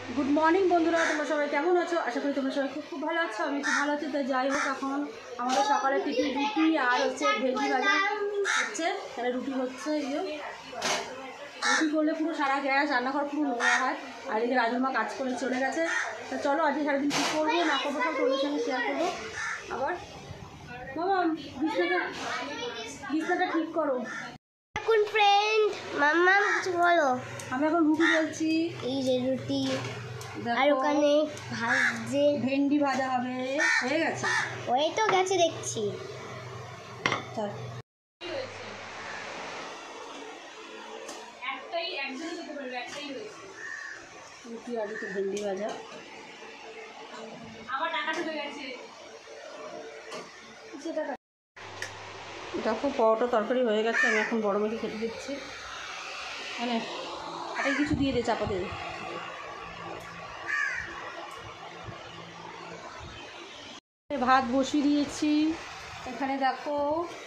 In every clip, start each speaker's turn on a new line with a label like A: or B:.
A: Good morning বন্ধুরা, তোমরা সবাই কেমন আছো? আশা করি তোমরা সবাই খুব ভালো আছো। আমি খুব ভালো আছি। তো যাই হোক, এখন আমাদের সকালে টিফিন রুটি আর হচ্ছে ভেজি ভাজা হচ্ছে। তাহলে রুটি হচ্ছে, রুটি করলে পুরো সারা গ্যাস রান্নাঘর পুরো নোংরা হয়। আর এদিকে রাজুমা কাজ করে চলে গেছে। তা চলো আজকে সারাদিন কী করবো না করবো সব তোমাদের সঙ্গে শেয়ার করবো। আবার বাবা বিছনাটা ঠিক করো।
B: এখন ফ্রেন্ড মাম্মা কিছু বলো।
A: আমি এখন রুটি বলছি,
B: এই যে রুটি আর ওখানে ভাজছে,
A: ভেন্ডি ভাজা হবে। হয়ে গেছে,
B: ওই তো গেছে দেখছি।
A: চল রুটি আর একটু ভেন্ডি ভাজা। দেখো পরোটা তরকারি হয়ে গেছে। আমি এখন বড় মেয়েকে খেতে দিচ্ছি। মানে এটাই কিছু দিয়ে দে, চাপা দিয়ে দে। ভাত বসিয়ে দিয়েছি। এখানে দেখো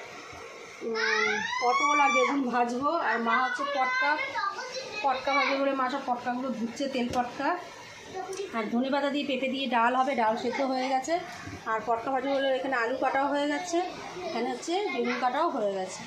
A: পটল আর বেগুন ভাজবো। আর মা হচ্ছে পটকা ভাজবে বলে মা সব পটকাগুলো ধুচ্ছে, তেল পটকা। আর ধনেপাতা দিয়ে পেঁপে দিয়ে ডাল হবে, ডাল সেদ্ধ হয়ে গেছে। আর পটকা ভাজা হলে এখানে আলু কাটাও হয়ে গেছে, এখানে হচ্ছে বেগুন কাটাও হয়ে গেছে।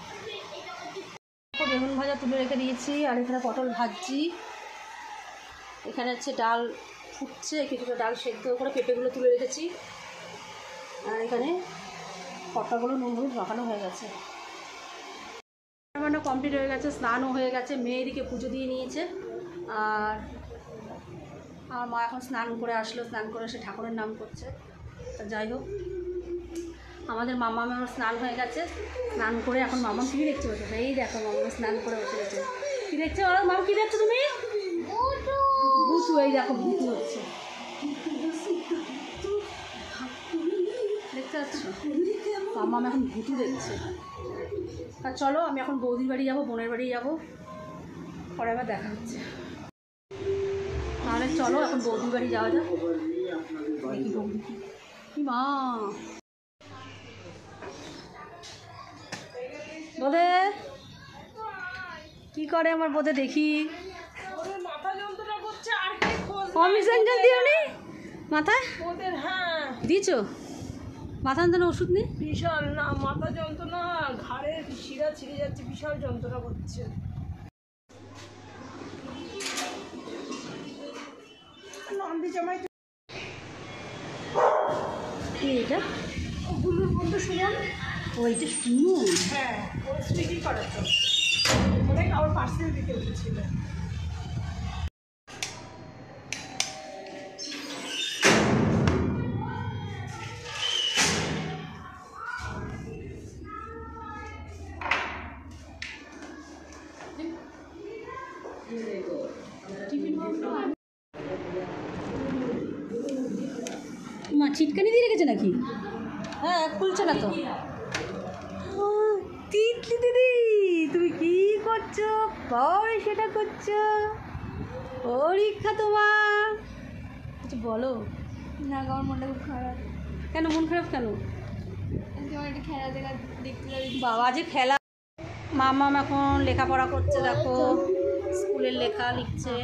A: বেগুন ভাজা তুলে রেখে দিয়েছি। আর এখানে পটল ভাজছি। এখানে হচ্ছে ডাল ফুটছে, কিছুটা ডাল সেদ্ধ করে পেঁপেগুলো তুলে রেখেছি। আর এখানে পটকাগুলো নুন হলুদ মাখানো হয়ে গেছে। রান্না কমপ্লিট হয়ে গেছে, স্নানও হয়ে গেছে। মেয়েদিকে পুজো দিয়ে নিয়েছে। আর আমার মা এখন স্নান করে আসলো, স্নান করে এসে ঠাকুরের নাম করছে। তা যাই হোক, আমাদের মামামেরও স্নান হয়ে গেছে। স্নান করে এখন মামাম কী দেখছে বসে? এই দেখো মামাম স্নান করে বসে গেছে। কী দেখছো মাম? কী দেখছো তুমি? ভুতু। এই দেখো ভুতু হচ্ছে, দেখতে পাচ্ছ? মামাম এখন ভুতু দেখছে। আর চলো, আমি এখন বৌদির বাড়ি যাবো, বোনের বাড়ি যাবো, পরে আবার দেখা হচ্ছে। তাহলে চলো এখন বৌদির বাড়ি যাওয়া যাক। দেখি বৌদি কি মা বোধে কি করে আমার বোধে দেখি। কমিশন দিও নি মাথায়?
C: হ্যাঁ
A: দিয়েছো? মাথা যন্ত্রণা ওষুধ নেই?
C: বিশাল না মাথা যন্ত্রণা, ঘাড়ের শিরা ছিঁড়ে যাচ্ছে, বিশাল যন্ত্রণা করছে।
A: কি এটা?
C: গুলুর বন্ধু সুমন।
A: ওইটা শুনুন।
C: হ্যাঁ, ও স্পিকিং করে তো, অনেক আমার পার্সেল দিতে উঠেছিল।
A: মা ছিটকানি দিয়ে রেখেছে নাকি? হ্যাঁ, খুলছে না তো। তিতলি দিদি, তুমি কি করছো? কবে সেটা করছো? পরীক্ষা তোমার, কিছু বলো
B: না, আমার মনটা খুব খারাপ।
A: কেন? মন খারাপ কেন?
B: তোমার একটা খেলা দেখা দেখতে যাবি?
A: বাবা যে খেলা। মামাম এখন লেখাপড়া করছে, দেখো স্কুলের লেখা লিখছে।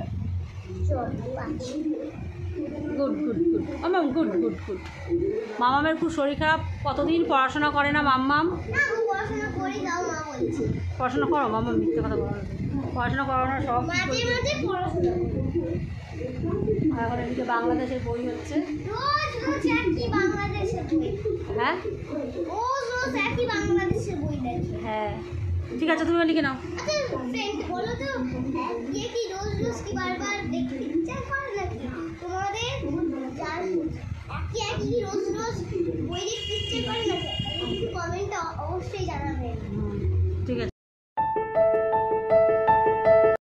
A: গুড গুড গুড মামাম, গুড গুড গুড। মামামের খুব শরীর খারাপ, কতদিন পড়াশোনা করে না মাম্মাম।
B: পড়াশোনা করি দাও মা বলছে।
A: পড়াশোনা করো মামাম, মিথ্যে কথা বলো না। পড়াশোনা করানোর সব।
B: মাঝে মাঝে পড়াশোনা করি।
A: আর এখন এদিকে বাংলাদেশের বই হচ্ছে।
B: রোজ রোজ একই বাংলাদেশের বই।
A: হ্যাঁ
B: রোজ রোজ একই বাংলাদেশের বই দেখে।
A: হ্যাঁ, ঠিক আছে, তুমি লিখে নাও।
B: আচ্ছা ফ্রেন্ড বলো তো, ये কি রোজ রোজ কি বারবার দেখতে ইচ্ছা করে নাকি তোমাদের? যার একই একই রোজ রোজ বই দেখতে ইচ্ছে করে নাকি? কমেন্টে অবশ্যই জানাবে।